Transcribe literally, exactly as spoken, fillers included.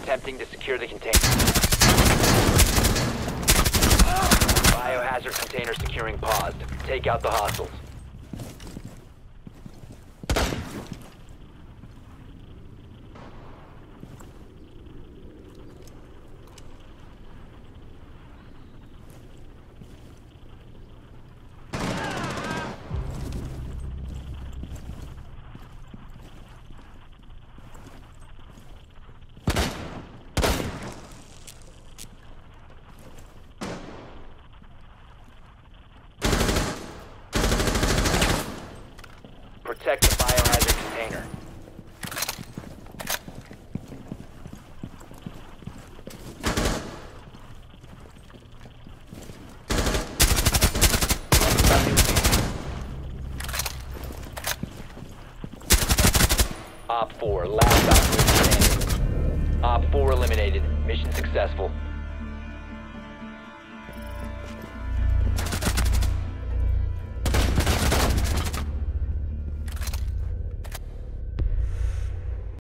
attempting to secure the container. Biohazard container securing paused. Take out the hostiles. Protect the biohazard container. Op four, last operator standing. Op four eliminated. Mission successful.